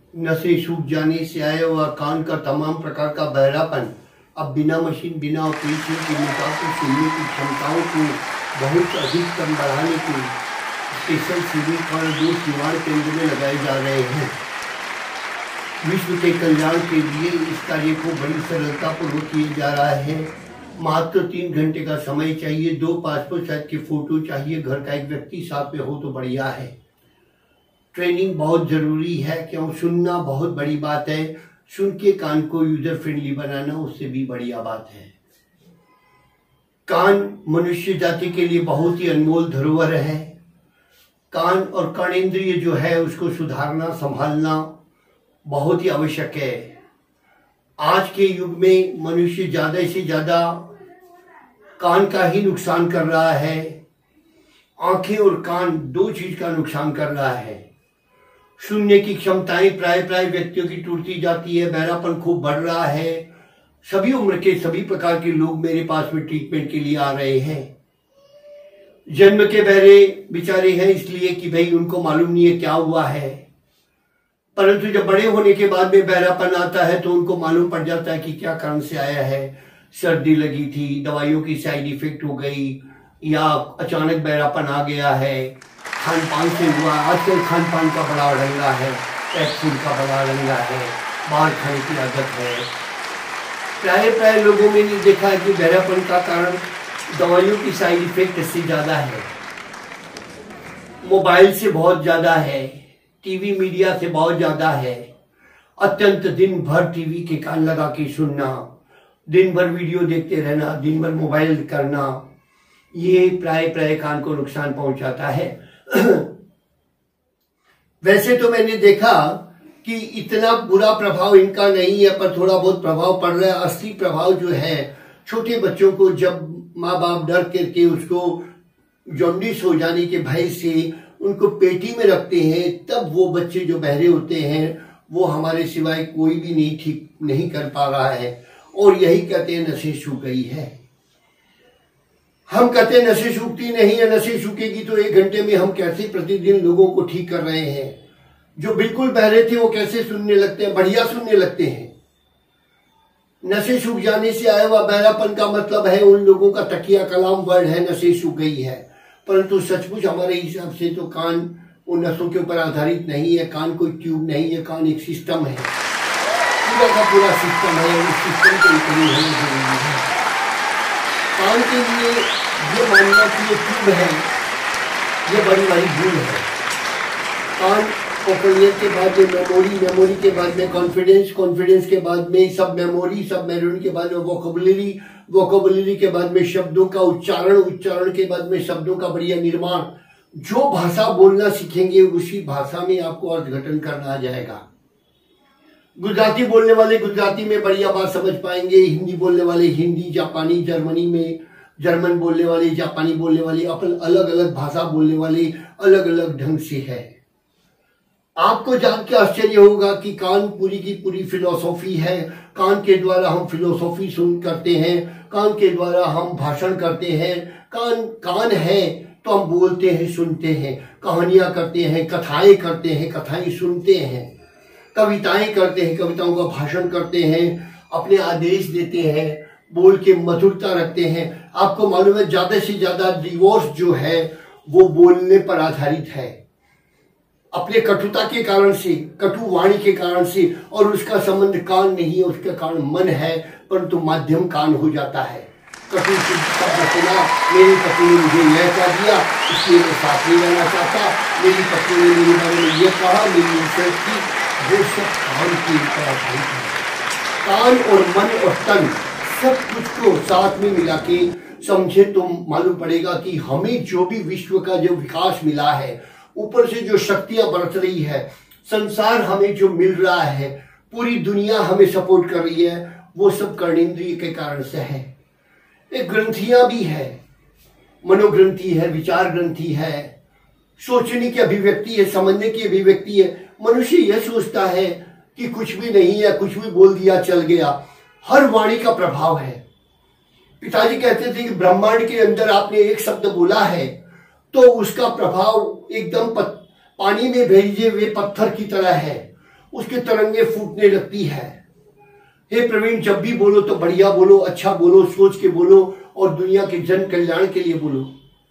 नसें सूख जाने से आया हुआ कान का तमाम प्रकार का बहरापन अब बिना मशीन, बिना ऑपरेशन के मुताबिक सुनने की क्षमताओं को बहुत अधिक कम बढ़ाने के स्पेशल सीरीज और 2 निवारण केंद्र में लगाए जा रहे हैं। विश्व के कल्याण के लिए इस कार्य को बड़ी सरलतापूर्वक किया जा रहा है। मात्र 3 घंटे का समय चाहिए, 2 पासपोर्ट साइज के फोटो चाहिए, घर का एक व्यक्ति साथ में हो तो बढ़िया है। ट्रेनिंग बहुत जरूरी है, क्यों सुनना बहुत बड़ी बात है, सुन के कान को यूजर फ्रेंडली बनाना उससे भी बढ़िया बात है। कान मनुष्य जाति के लिए बहुत ही अनमोल धरोहर है। कान और कर्णेंद्रिय जो है उसको सुधारना, संभालना बहुत ही आवश्यक है। आज के युग में मनुष्य ज्यादा से ज्यादा कान का ही नुकसान कर रहा है। आंखें और कान 2 चीज का नुकसान कर रहा है। सुनने की क्षमताएं प्राय व्यक्तियों की टूटती जाती है, बहरापन खूब बढ़ रहा है। सभी उम्र के सभी प्रकार के लोग मेरे पास में ट्रीटमेंट के लिए आ रहे हैं। जन्म के बहरे बेचारे हैं इसलिए कि भाई उनको मालूम नहीं है क्या हुआ है, परंतु जब बड़े होने के बाद में बहरापन आता है तो उनको मालूम पड़ जाता है कि क्या कारण से आया है। सर्दी लगी थी, दवाइयों की साइड इफेक्ट हो गई, या अचानक बहरापन आ गया है, खान पान से हुआ। आजकल खान पान का बड़ा रंगा है, पैक फूड का बड़ा रंगा है, बाहर खाने की आदत है। प्राय लोगों में नहीं देखा है कि बहरापन का कारण दवाइयों की साइड इफेक्ट इससे ज्यादा है, मोबाइल से बहुत ज्यादा है, टीवी मीडिया से बहुत ज्यादा है। अत्यंत दिन भर टीवी के कान लगा के सुनना, दिन भर वीडियो देखते रहना, दिन भर मोबाइल करना, ये प्राय कान को नुकसान पहुंचाता है। वैसे तो मैंने देखा कि इतना बुरा प्रभाव इनका नहीं है, पर थोड़ा बहुत प्रभाव पड़ रहा है। असली प्रभाव जो है छोटे बच्चों को जब माँ बाप डर करके उसको जॉन्डिस हो जाने के भय से उनको पेटी में रखते हैं, तब वो बच्चे जो बहरे होते हैं वो हमारे सिवाय कोई भी नहीं ठीक नहीं कर पा रहा है। और यही कहते हैं नसें सूख गई है। हम कहते हैं नसें सूखती नहीं है, नसें सूखेगी तो 1 घंटे में हम कैसे प्रतिदिन लोगों को ठीक कर रहे हैं। जो बिल्कुल बहरे थे वो कैसे सुनने लगते हैं, बढ़िया सुनने लगते हैं। नसें सूख जाने से आया हुआ बहरापन का मतलब है उन लोगों का तकिया कलाम वर्ड है नसें सूख गई है, परंतु सचमुच हमारे हिसाब से तो कान उन नसों के ऊपर आधारित नहीं है। कान कोई ट्यूब नहीं है, कान एक सिस्टम है, पूरा का पूरा सिस्टम है। उस सिस्टम को इतनी होना जरूरी है। कान के लिए ये मानना कि ये ट्यूब है, ये बड़ी भूल है। कान पोकलियर के बाद में मेमोरी के बाद में कॉन्फिडेंस के बाद में सब मेमोरी के बाद में वोकेबुलरी के बाद में शब्दों का उच्चारण के बाद में शब्दों का बढ़िया निर्माण। जो भाषा बोलना सीखेंगे उसी भाषा में आपको अर्थघटन करना आ जाएगा। गुजराती बोलने वाले गुजराती में बढ़िया बात समझ पाएंगे, हिंदी बोलने वाले हिंदी, जापानी जर्मनी में जर्मन बोलने वाले, जापानी बोलने वाले, अपन अलग अलग भाषा बोलने वाले अलग अलग ढंग से है। आपको जान के आश्चर्य होगा कि कान पूरी की पूरी फिलोसॉफी है। कान के द्वारा हम फिलोसॉफी सुन करते हैं, कान के द्वारा हम भाषण करते हैं। कान है तो हम बोलते हैं, सुनते हैं, कहानियां करते हैं, कथाएं करते हैं, कथाएं सुनते हैं, कविताएं करते हैं, कविताओं का भाषण करते हैं, अपने आदेश देते हैं, बोल के मधुरता रखते हैं। आपको मालूम है ज्यादा से ज्यादा डिवोर्स जो है वो बोलने पर आधारित है, अपने कटुता के कारण से, कटु वाणी के कारण से। और उसका संबंध कान नहीं है, उसका कारण मन है, परंतु माध्यम कान हो जाता है। कटु शब्द सुना, मेरी पत्नी ने मुझे यह कह दिया इसलिए मैं साथ नहीं रहना चाहता, मेरी पत्नी ने मेरे बारे में यह कहा, मेरी इंसल्ट की, वो सब कान के ऊपर आधारित है। कान और मन और तन सब कुछ को साथ में मिला के समझे तो मालूम पड़ेगा कि हमें जो भी विश्व का जो विकास मिला है, ऊपर से जो शक्तियां बरत रही है, संसार हमें जो मिल रहा है, पूरी दुनिया हमें सपोर्ट कर रही है, वो सब कर्णेंद्रिय के कारण से है। एक ग्रंथियां भी है, मनोग्रंथि है, विचार ग्रंथि है, सोचने की अभिव्यक्ति है, समझने की अभिव्यक्ति है। मनुष्य यह सोचता है कि कुछ भी नहीं है, कुछ भी बोल दिया चल गया। हर वाणी का प्रभाव है। पिताजी कहते थे कि ब्रह्मांड के अंदर आपने एक शब्द बोला है तो उसका प्रभाव एकदम पानी में भेजे हुए पत्थर की तरह है। उसके तरंगे फूटने लगती है। हे प्रवीण, जब भी बोलो तो बढ़िया बोलो, अच्छा बोलो, सोच के बोलो और दुनिया के जन कल्याण के लिए बोलो।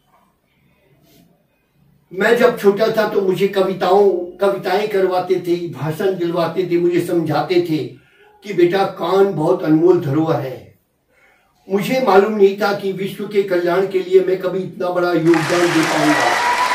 मैं जब छोटा था तो मुझे कविताएं करवाते थे, भाषण दिलवाते थे, मुझे समझाते थे कि बेटा कान बहुत अनमोल धरोहर है। मुझे मालूम नहीं था कि विश्व के कल्याण के लिए मैं कभी इतना बड़ा योगदान दे पाऊंगा।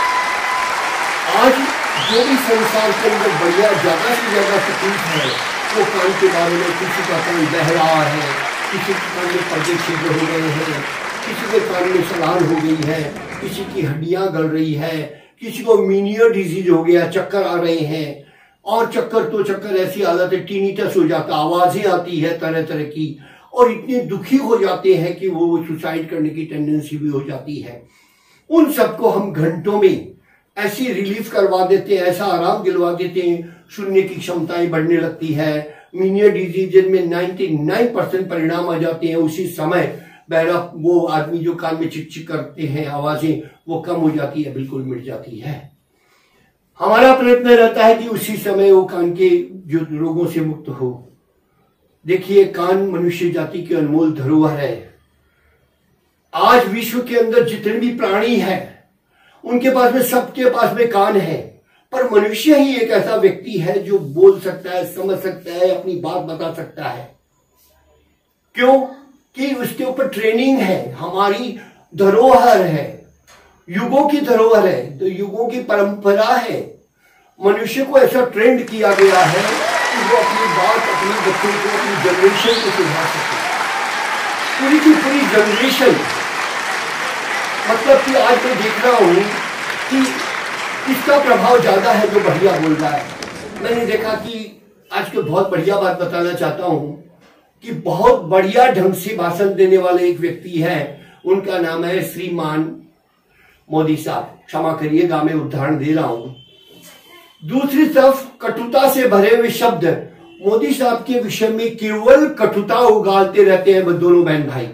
आज जो भी संसार के अंदर बढ़िया ज्यादा से ज्यादा तकलीफ है वो कान के बारे में। किसी का कान बह रहा है, किसी के कान में पर्दे छिद्र हो गए हैं, किसी के कान में सलान हो गई है, किसी की हड्डियां गल रही है, किसी को मीनियर डिजीज हो गया, चक्कर आ रहे हैं। और चक्कर तो चक्कर ऐसी हालत है, टिनिटस हो जाता, आवाजें आती है तरह तरह की, और इतने दुखी हो जाते हैं कि वो सुसाइड करने की टेंडेंसी भी हो जाती है। उन सबको हम घंटों में ऐसी रिलीफ करवा देते हैं, ऐसा आराम दिलवा देते हैं, सुनने की क्षमताएं बढ़ने लगती है। मीनियर डिजीज में 99% परिणाम आ जाते हैं उसी समय। बहरा वो आदमी जो कान में चिक करते हैं आवाजें, वो कम हो जाती है, बिल्कुल मिट जाती है। हमारा प्रयत्न रहता है कि उसी समय वो कान के जो रोगों से मुक्त हो। देखिए, कान मनुष्य जाति के अनमोल धरोहर है। आज विश्व के अंदर जितने भी प्राणी हैं उनके पास में, सबके पास में कान है, पर मनुष्य ही एक ऐसा व्यक्ति है जो बोल सकता है, समझ सकता है, अपनी बात बता सकता है। क्यों? कि उसके ऊपर ट्रेनिंग है, हमारी धरोहर है, युगों की धरोहर है, तो युगों की परंपरा है। मनुष्य को ऐसा ट्रेंड किया गया है कि वो अपनी बात अपने बच्चों को, अपनी जनरेशन को सुझा सके। पूरी की पूरी जनरेशन, मतलब कि आज मैं देख रहा हूं कि किसका प्रभाव ज्यादा है, जो बढ़िया बोल रहा है। मैंने देखा कि आज को बहुत बढ़िया बात बताना चाहता हूं कि बहुत बढ़िया ढंग से भाषण देने वाले एक व्यक्ति हैं, उनका नाम है श्रीमान मोदी साहब। क्षमा करिएगा, मैं उदाहरण दे रहा हूं। दूसरी तरफ कटुता से भरे हुए शब्द मोदी साहब के विषय में केवल कटुता उगालते रहते हैं वो दोनों बहन भाई।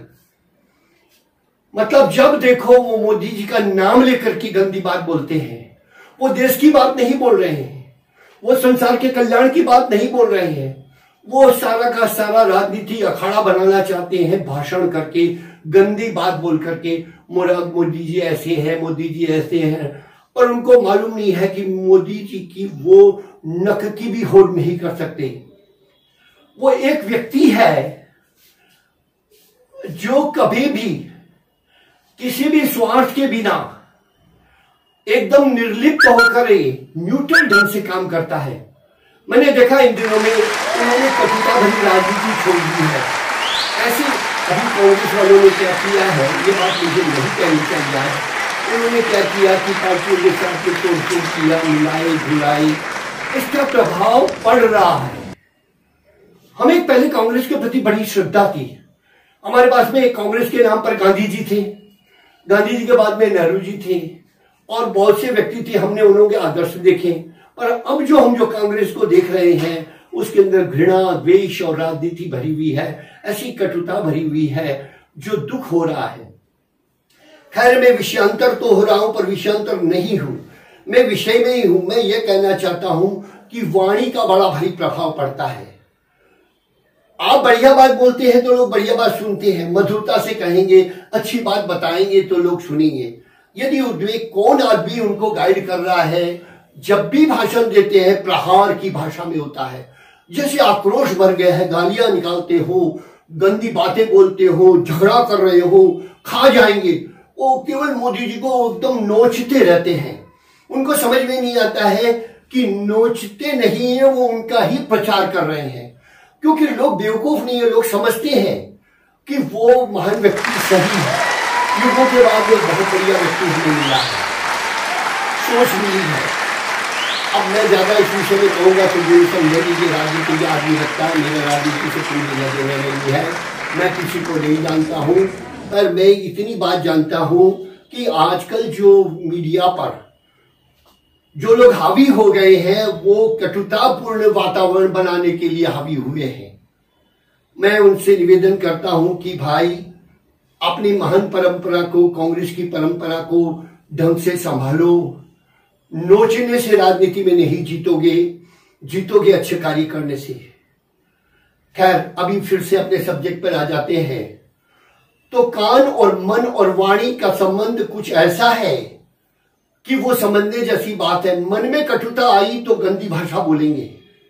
मतलब जब देखो वो मोदी जी का नाम लेकर के गंदी बात बोलते हैं। वो देश की बात नहीं बोल रहे हैं, वो संसार के कल्याण की बात नहीं बोल रहे हैं, वो सारा का सारा राजनीति अखाड़ा बनाना चाहते हैं भाषण करके, गंदी बात बोल करके। मोदी जी ऐसे हैं, मोदी जी ऐसे हैं, पर उनको मालूम नहीं है कि मोदी जी की वो नक की भी होड़ नहीं कर सकते। वो एक व्यक्ति है जो कभी भी किसी भी स्वार्थ के बिना एकदम निर्लिप्त होकर न्यूट्रल ढंग से काम करता है। मैंने देखा इन दिनों में उन्होंने कटुता भरी राजनीति छोड़ दी है। ऐसे अभी कांग्रेस वालों ने क्या किया है, ये बात मुझे नहीं कहनी चाहिए है। उन्होंने क्या किया कि पार्टियों के साथ तोड़फोड़ किया, मिलाई धुलाई, इसका प्रभाव पड़ रहा है। हमें पहले कांग्रेस के प्रति बड़ी श्रद्धा थी। हमारे पास में कांग्रेस के नाम पर गांधी जी थे, गांधी जी के बाद में नेहरू जी थे और बहुत से व्यक्ति थे, हमने उन्हों के आदर्श देखे। पर अब जो हम कांग्रेस को देख रहे हैं उसके अंदर घृणा, द्वेष और राजनीति भरी हुई है, ऐसी कटुता भरी हुई है जो दुख हो रहा है। खैर, मैं विषयांतर तो हो रहा हूं पर विषयांतर नहीं हूं, मैं विषय में ही हूं। मैं ये कहना चाहता हूं कि वाणी का बड़ा भारी प्रभाव पड़ता है। आप बढ़िया बात बोलते हैं तो लोग बढ़िया बात सुनते हैं, मधुरता से कहेंगे, अच्छी बात बताएंगे तो लोग सुनेंगे। यदि वे कौन आदमी उनको गाइड कर रहा है, जब भी भाषण देते हैं प्रहार की भाषा में होता है, जैसे आक्रोश भर गए हैं, गालियां निकालते हो, गंदी बातें बोलते हो, झगड़ा कर रहे हो, खा जाएंगे। वो केवल मोदी जी को एकदम नोचते रहते हैं। उनको समझ में नहीं आता है कि नोचते नहीं है, वो उनका ही प्रचार कर रहे हैं। क्योंकि लोग बेवकूफ नहीं है, लोग समझते हैं कि वो महान व्यक्ति सही है। युगों के बाद एक बहुत बढ़िया व्यक्ति हमें मिला है, सोच मिली है। अब मैं ज्यादा इस विषय में कहूंगा तो ये समझे लीजिए राजनीति के आदमी लगता है। मेरा राजनीति से कोई लेना देना नहीं है, मैं किसी को नहीं जानता हूं, पर मैं इतनी बात जानता हूं कि आजकल जो मीडिया पर जो लोग हावी हो गए हैं वो कटुतापूर्ण वातावरण बनाने के लिए हावी हुए हैं। मैं उनसे निवेदन करता हूं कि भाई अपनी महान परंपरा को, कांग्रेस की परंपरा को ढंग से संभालो। नोचने से राजनीति में नहीं जीतोगे, जीतोगे अच्छे कार्य करने से। खैर, अभी फिर से अपने सब्जेक्ट पर आ जाते हैं। तो कान और मन और वाणी का संबंध कुछ ऐसा है कि वो समझने जैसी बात है। मन में कटुता आई तो गंदी भाषा बोलेंगे,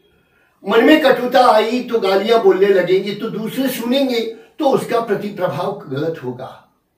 मन में कटुता आई तो गालियां बोलने लगेंगे, तो दूसरे सुनेंगे तो उसका प्रतिप्रभाव गलत होगा।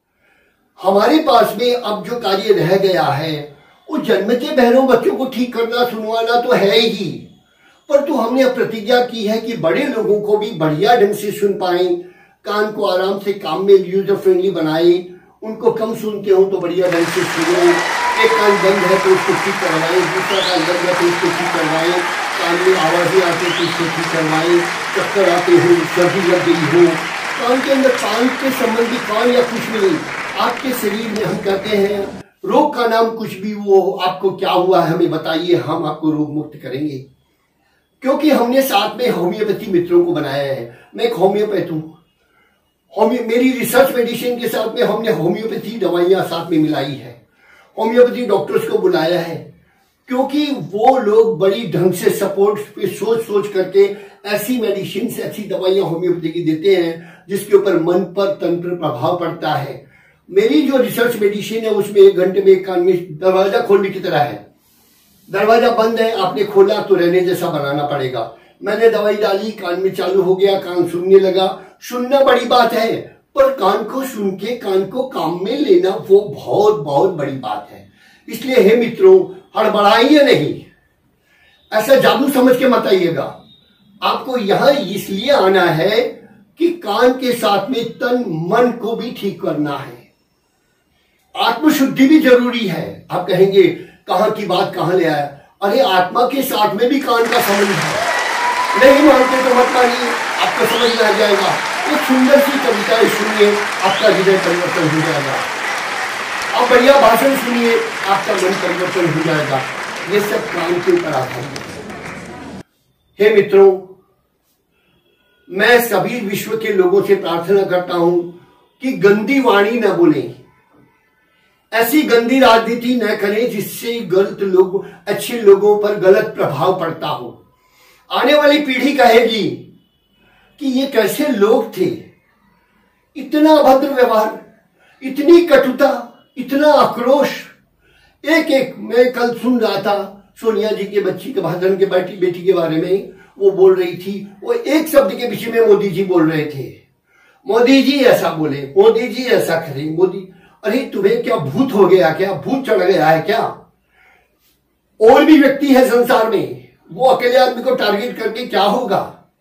हमारे पास में अब जो कार्य रह गया है वो जन्मते बहनों बच्चों को ठीक करना सुनवाना तो है ही, परंतु हमने प्रतिज्ञा की है कि बड़े लोगों को भी बढ़िया ढंग से सुन पाए, कान को आराम से काम में यूजर फ्रेंडली बनाए, उनको कम सुनते हो तो बढ़िया ढंग से सुनो। एक कान बंद है तो उसको ठीक करवाए, दूसरा कान बंद है तो उसको ठीक करवाए, कान में आवाजें आती तो उसको ठीक करवाए, चक्कर आते हो, सर्दी लग गई हो, कान के अंदर कान के संबंधी कान या कुछ भी नहीं, आपके शरीर में हम कहते हैं रोग का नाम कुछ भी वो आपको क्या हुआ है हमें बताइए, हम आपको रोग मुक्त करेंगे। क्योंकि हमने साथ में होम्योपैथी मित्रों को बनाया है। मैं एक होम्योपैथ हूँ, मेरी रिसर्च मेडिसिन के साथ में हमने होम्योपैथी दवाइयां साथ में मिलाई है, होम्योपैथी डॉक्टर्स को बुलाया है, क्योंकि वो लोग बड़ी ढंग से सपोर्ट पे सोच करके ऐसी मेडिसिन से ऐसी दवाइयां होम्योपैथी की देते हैं जिसके ऊपर मन पर तन पर प्रभाव पड़ता है। मेरी जो रिसर्च मेडिसिन है उसमें 1 घंटे में एक कान में दरवाजा खोलने की तरह है, दरवाजा बंद है, आपने खोला तो रहने जैसा बनाना पड़ेगा। मैंने दवाई डाली, कान में चालू हो गया, कान सुनने लगा। सुनना बड़ी बात है, पर कान को सुन के कान को काम में लेना वो बहुत बहुत बड़ी बात है। इसलिए हे मित्रों, हड़बड़ाइए नहीं, ऐसा जादू समझ के मत आइएगा। आपको यहां इसलिए आना है कि कान के साथ में तन मन को भी ठीक करना है, आत्मशुद्धि भी जरूरी है। आप कहेंगे कहां की बात कहां ले आया? अरे आत्मा के साथ में भी कान का संबंध है। नहीं मानते तो मत मानिए, आपको समझ में आ जाएगा। एक सुंदर सी कविताएं सुनिए, आपका हृदय परिवर्तन हो जाएगा। आप बढ़िया भाषण सुनिए, आपका मन परिवर्तन हो जाएगा। ये सब कान के ऊपर आधारित है। हे मित्रों, मैं सभी विश्व के लोगों से प्रार्थना करता हूं कि गंदी वाणी न बोलें, ऐसी गंदी राजनीति न करें जिससे गलत लोग अच्छे लोगों पर गलत प्रभाव पड़ता हो। आने वाली पीढ़ी कहेगी कि ये कैसे लोग थे, इतना अभद्र व्यवहार, इतनी कटुता, इतना आक्रोश। एक मैं कल सुन रहा था सोनिया जी के बच्ची के भाषण के बेटी के बारे में, वो बोल रही थी, वो एक शब्द के विषय में मोदी जी बोल रहे थे, मोदी जी ऐसा बोले, मोदी जी ऐसा करे, मोदी। अरे तुम्हें क्या भूत हो गया, क्या भूत चढ़ गया है क्या? और भी व्यक्ति है संसार में, वो अकेले आदमी को टारगेट करके क्या होगा?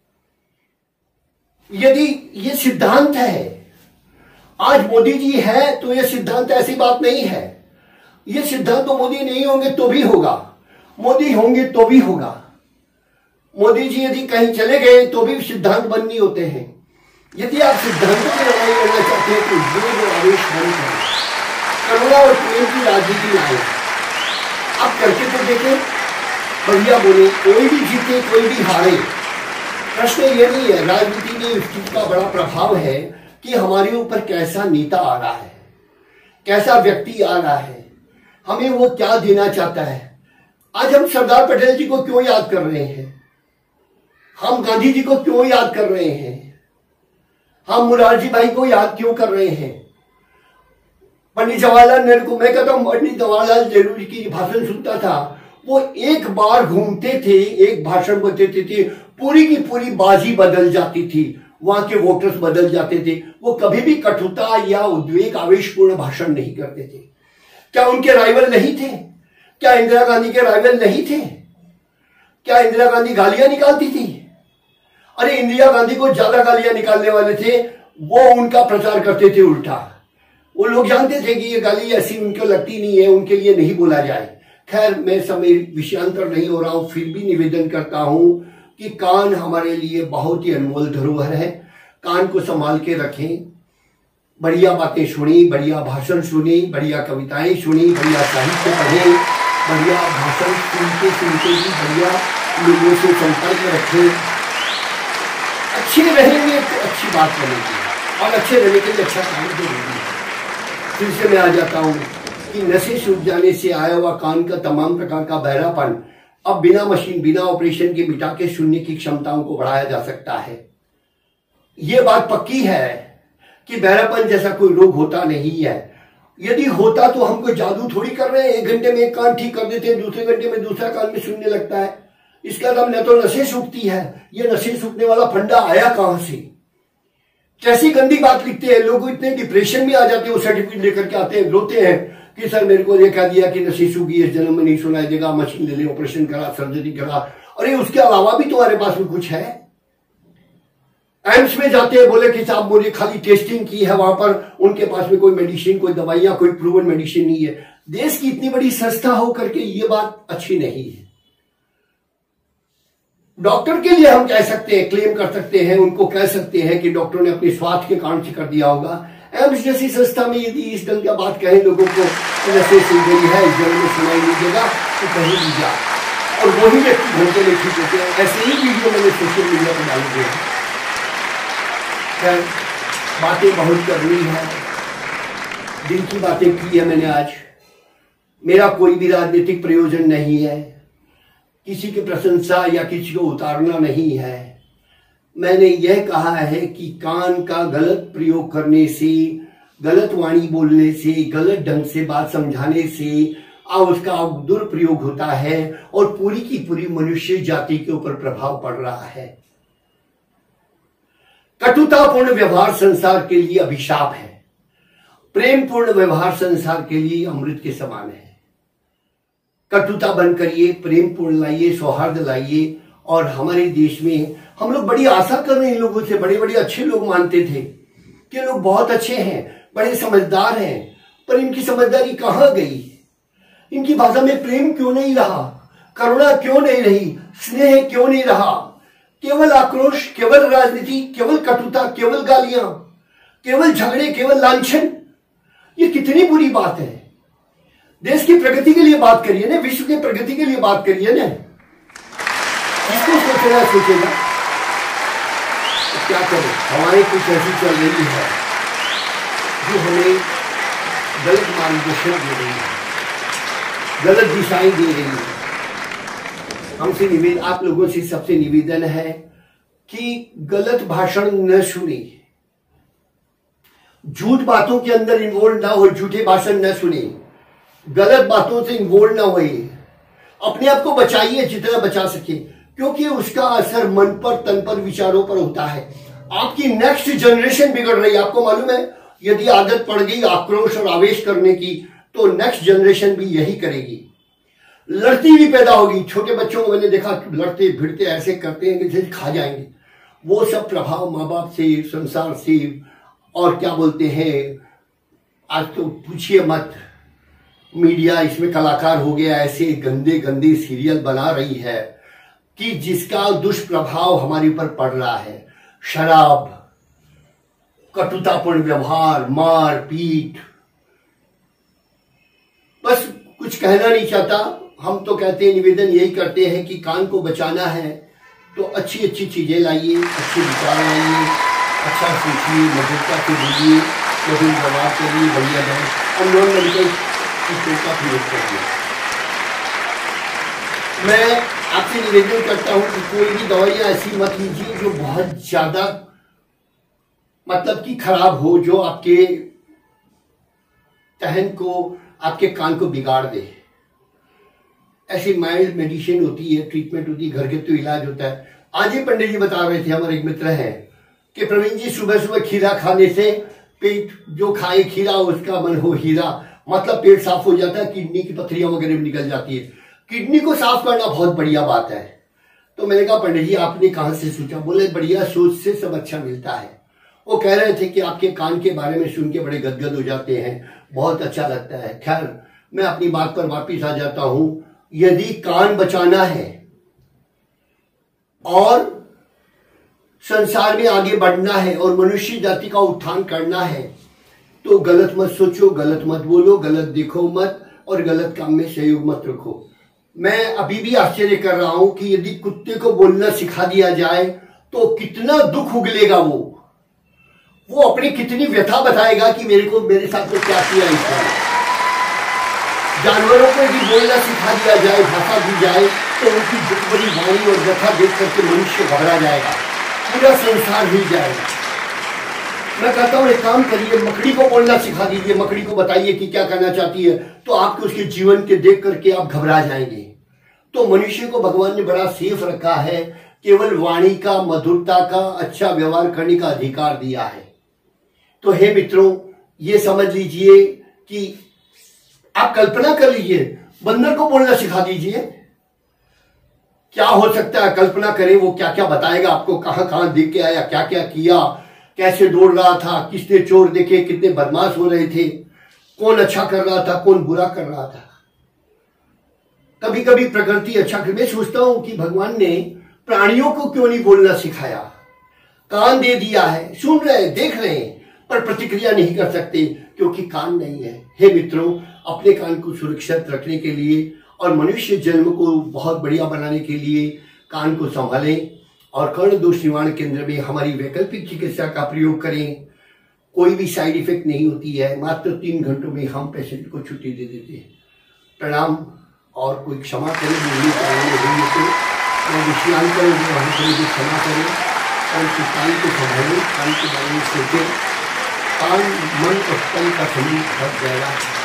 यदि ये सिद्धांत है, आज मोदी जी है तो ये सिद्धांत ऐसी बात नहीं है। ये सिद्धांत तो मोदी नहीं होंगे तो भी होगा, मोदी होंगे तो भी होगा। मोदी जी यदि कहीं चले गए तो भी सिद्धांत बंद नहीं होते हैं। यदि आप सिद्धांतों की लड़ाई लड़ना चाहते हैं तो जो आवेश बंद करें, करुणा और प्रेम की राजनीति लाए। आप करके तो देखें, बढ़िया बोले, कोई भी जीते कोई भी हारे, प्रश्न ये नहीं है। राजनीति में इस चीज का बड़ा प्रभाव है कि हमारे ऊपर कैसा नेता आ रहा है, कैसा व्यक्ति आ रहा है, हमें वो क्या देना चाहता है। आज हम सरदार पटेल जी को क्यों याद कर रहे हैं, हम गांधी जी को क्यों याद कर रहे हैं, हम मुरारजी भाई को याद क्यों कर रहे हैं, पंडित जवाहरलाल नेहरू को। मैं कहता हूं पंडित जवाहरलाल नेहरू की भाषण सुनता था, वो एक बार घूमते थे, एक भाषण बोलते थे, पूरी की पूरी बाजी बदल जाती थी, वहां के वोटर्स बदल जाते थे। वो कभी भी कटुता या उद्वेग आवेशपूर्ण भाषण नहीं करते थे। क्या उनके राइवल नहीं थे? क्या इंदिरा गांधी के राइवल नहीं थे? क्या इंदिरा गांधी गालियां निकालती थी? अरे इंदिरा गांधी को ज्यादा गालियां निकालने वाले थे, वो उनका प्रचार करते थे उल्टा। वो लोग जानते थे कि ये गाली ऐसी उनको लगती नहीं है, उनके लिए नहीं बोला जाए। खैर, मैं समय विषयांतर नहीं हो रहा हूं, फिर भी निवेदन करता हूं कि कान हमारे लिए बहुत ही अनमोल धरोहर है। कान को संभाल के रखें, बढ़िया बातें सुनी, बढ़िया भाषण सुनी, बढ़िया कविताएं सुनी, बढ़िया साहित्य पढ़ें, बढ़िया भाषण सुनते सुनते भी बढ़िया लोगों से संपर्क रखें। अच्छे रहेंगे तो अच्छी बात बनेगी, और अच्छे रहने के लिए अच्छा काम जरूरी है। फिर से मैं आ जाता हूं कि नशे सूख जाने से आया हुआ कान का तमाम प्रकार का बहरापन अब बिना मशीन, बिना ऑपरेशन के मिटा के शून्य की क्षमताओं को बढ़ाया जा सकता है। ये बात पक्की है कि बहरापन जैसा कोई रोग होता नहीं है। यदि होता तो हम कोई जादू थोड़ी कर रहे हैं, 1 घंटे में एक कान ठीक कर देते हैं, दूसरे घंटे में दूसरा कान में सुनने लगता है। इसका नाम न तो नसें सूखती है, ये नसें सूखने वाला फंडा आया कहां से? कैसी गंदी बात लिखते हैं लोग, इतने डिप्रेशन में आ जाते हैं, वो सर्टिफिकेट लेकर के आते हैं, रोते हैं कि सर मेरे को ये कह दिया कि नसें सूखी, इस जन्म में नहीं सुनाई देगा, मशीन ले ले, ऑपरेशन करा, सर्जरी करा। अरे उसके अलावा भी तुम्हारे पास में कुछ है? एम्स में जाते हैं, बोले कि साहब मुझे खाली टेस्टिंग की है, वहां पर उनके पास में कोई मेडिसिन, कोई दवाइयां, कोई प्रूवन मेडिसिन नहीं है। देश की इतनी बड़ी संस्था होकर के ये बात अच्छी नहीं है। डॉक्टर के लिए हम कह सकते हैं, क्लेम कर सकते हैं, उनको कह सकते हैं कि डॉक्टर ने अपने स्वार्थ के कारण से कर दिया होगा। एम्स जैसी संस्था में यदि इस ढंग का बात कहें लोगों को, नशे सूख गई है, इस जन्म में सुनाई नहीं देगा, तो कहीं भी जा, और वही व्यक्ति घंटे में ठीक होते हैं। ऐसे ही वीडियो मैंने सोशल मीडिया पर डाल दिए। खैर, बातें बहुत करनी है, दिल की बातें की है मैंने आज। मेरा कोई भी राजनीतिक प्रयोजन नहीं है, किसी की प्रशंसा या किसी को उतारना नहीं है। मैंने यह कहा है कि कान का गलत प्रयोग करने से, गलत वाणी बोलने से, गलत ढंग से बात समझाने से उसका दुरुपयोग होता है और पूरी की पूरी मनुष्य जाति के ऊपर प्रभाव पड़ रहा है। कटुतापूर्ण व्यवहार संसार के लिए अभिशाप है, प्रेमपूर्ण व्यवहार संसार के लिए अमृत के समान है। कटुता बंद करिए, प्रेमपूर्ण लाइए, सौहार्द लाइए। और हमारे देश में हम लोग बड़ी आशा कर रहे हैं लोगों से, बड़े बड़े अच्छे लोग मानते थे कि लोग बहुत अच्छे हैं, बड़े समझदार हैं, पर इनकी समझदारी कहां गई? इनकी भाषा में प्रेम क्यों नहीं रहा? करुणा क्यों नहीं रही? स्नेह क्यों नहीं रहा? केवल आक्रोश, केवल राजनीति, केवल कटुता, केवल गालियां, केवल झगड़े, केवल लांछन। ये कितनी बुरी बात है। देश की प्रगति के लिए बात करिए ना, विश्व की प्रगति के लिए बात करिए ना। इसको सोचेगा तो क्या करें? हमारे कुछ ऐसी चल रही है जो हमें गलत मार्गदर्शन दे रही है, गलत दिशाएं दे रही है। हमसे निवेदन, आप लोगों से सबसे निवेदन है कि गलत भाषण न सुने, झूठ बातों के अंदर इन्वॉल्व ना हो, झूठे भाषण न सुने, गलत बातों से इन्वॉल्व ना होइए। अपने आप को बचाइए जितना बचा सके, क्योंकि उसका असर मन पर, तन पर, विचारों पर होता है। आपकी नेक्स्ट जनरेशन बिगड़ रही है। आपको मालूम है, यदि आदत पड़ गई आक्रोश और आवेश करने की, तो नेक्स्ट जनरेशन भी यही करेगी। लड़ती हुई पैदा होगी। छोटे बच्चों को मैंने देखा लड़ते भिड़ते ऐसे करते हैं कि जैसे खा जाएंगे। वो सब प्रभाव माँ बाप से, संसार से, और क्या बोलते हैं, आज तो पूछिए मत। मीडिया इसमें कलाकार हो गया, ऐसे गंदे गंदे सीरियल बना रही है कि जिसका दुष्प्रभाव हमारे ऊपर पड़ रहा है। शराब, कटुतापूर्ण व्यवहार, मार पीट। बस कुछ कहना नहीं चाहता। हम तो कहते हैं, निवेदन यही करते हैं कि कान को बचाना है तो अच्छी अच्छी चीजें लाइए, अच्छे विचार लाइए, अच्छा सोचिए, मधुरता से बोलिए, मधुर व्यवहार करिए, बढ़िया है और नॉन मेडिकल का प्रयोग करिए। मैं आपसे निवेदन करता हूं कि कोई भी दवाइयां ऐसी मत लीजिए जो बहुत ज्यादा मतलब कि खराब हो, जो आपके तहन को, आपके कान को बिगाड़ दे। ऐसी माइल्ड मेडिसिन होती है, ट्रीटमेंट होती है, घर के तो इलाज होता है। आज ही पंडित जी बता रहे थे, हमारे एक मित्र हैं, कि प्रवीण जी सुबह सुबह खीरा खाने से पेट जो खाए खीरा उसका मन हो हीरा। मतलब पेट साफ हो जाता है, किडनी की पथरियां वगैरह भी निकल जाती है। किडनी को साफ करना बहुत बढ़िया बात है। तो मैंने कहा पंडित जी आपने कहां से सोचा? बोले बढ़िया सोच से सब अच्छा मिलता है। वो कह रहे थे कि आपके कान के बारे में सुन के बड़े गदगद हो जाते हैं, बहुत अच्छा लगता है। खैर, मैं अपनी बात पर वापिस आ जाता हूं। यदि कान बचाना है और संसार में आगे बढ़ना है और मनुष्य जाति का उत्थान करना है, तो गलत मत सोचो, गलत मत बोलो, गलत देखो मत, और गलत काम में सहयोग मत रखो। मैं अभी भी आश्चर्य कर रहा हूं कि यदि कुत्ते को बोलना सिखा दिया जाए तो कितना दुख उगलेगा। वो अपनी कितनी व्यथा बताएगा कि मेरे साथ तो क्या किया इसने। जानवरों को यदि बोलना सिखा दिया जाए, भाषा दी जाए, तो उनकी बड़ी वाणी और व्यथा देख करके मनुष्य घबरा जाएगा, पूरा संसार हिल जाएगा। मैं कहता हूँ एक काम करिए, मकड़ी को बोलना सिखा दीजिए, मकड़ी को बताइए कि क्या करना चाहती है, तो आपके उसके जीवन के देख करके आप घबरा जाएंगे। तो मनुष्य को भगवान ने बड़ा सेफ रखा है, केवल वाणी का, मधुरता का, अच्छा व्यवहार करने का अधिकार दिया है। तो हे मित्रों, ये समझ लीजिए कि आप कल्पना कर लीजिए, बंदर को बोलना सिखा दीजिए, क्या हो सकता है। कल्पना करें वो क्या क्या बताएगा आपको, कहां कहां देख के आया, क्या क्या किया, कैसे दौड़ रहा था, किसने चोर देखे, कितने बदमाश हो रहे थे, कौन अच्छा कर रहा था, कौन बुरा कर रहा था। कभी कभी प्रकृति अच्छा कर, मैं सोचता हूं कि भगवान ने प्राणियों को क्यों नहीं बोलना सिखाया। कान दे दिया है, सुन रहे हैं, देख रहे हैं, पर प्रतिक्रिया नहीं कर सकते क्योंकि कान नहीं है। हे मित्रों, अपने कान को सुरक्षित रखने के लिए और मनुष्य जन्म को बहुत बढ़िया बनाने के लिए कान को संभालें और कर्ण दोष निवारण केंद्र में हमारी वैकल्पिक चिकित्सा का प्रयोग करें। कोई भी साइड इफेक्ट नहीं होती है, मात्र 3 घंटों में हम पेशेंट को छुट्टी दे देते हैं। प्रणाम और कोई क्षमा करें, तो मैं विषयांग करूँगी, वहाँ पर मुझे क्षमा करें और कान को संभालें, कान के बारे में सोचें। कान मन और तन का समूह बहुत गहरा